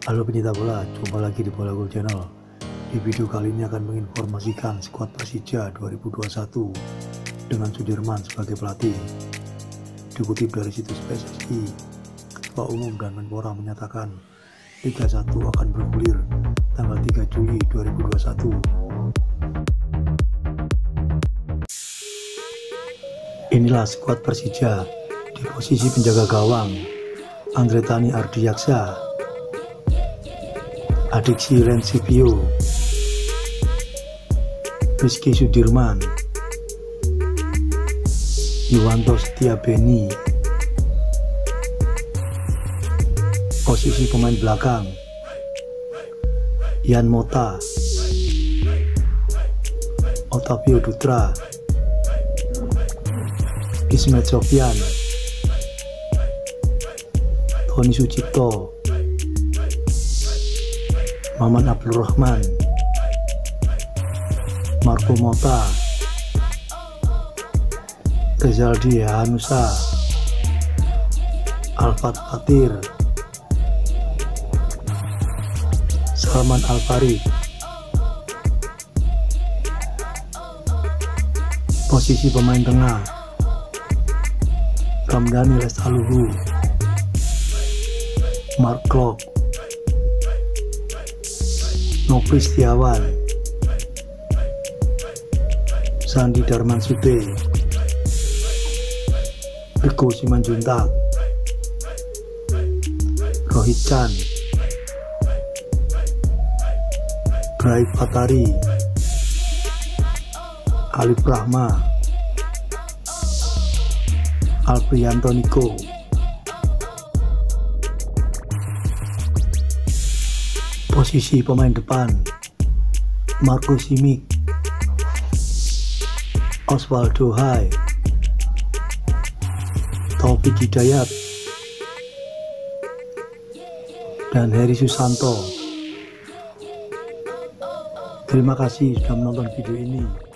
Halo pencinta bola, jumpa lagi di Bola Gol Channel. Di video kali ini akan menginformasikan skuad Persija 2021 dengan Sudirman sebagai pelatih. Dikutip dari situs PSSI, Ketua Umum dan Menpora menyatakan Liga 1 akan bergulir tanggal 3 Juli 2021. Inilah skuad Persija. Di posisi penjaga gawang, Andretani Ardiyaksa, Adiksi Rensipio, Rizky Sudirman, Yuwanto Setiabeni. Posisi pemain belakang, Ian Mota, Otavio Dutra, Ismet Sofyan, Tony Sucipto, Maman Abdurrahman, Marco Mota, Rezaldi Hanusa, Alfat Fatir, Salman Al-Farid. Posisi pemain tengah, Ramdhani Lestaluhu, Mark Klok, Nofri Setiawan, Sandi Darmansute, Riko Simanjuntak, Rohit Chan, Braik Fatari, Alif Rahma, Alprianto Niko. Posisi pemain depan, Marco Simic, Osvaldo Hai, Taufik Hidayat, dan Heri Susanto. Terima kasih sudah menonton video ini.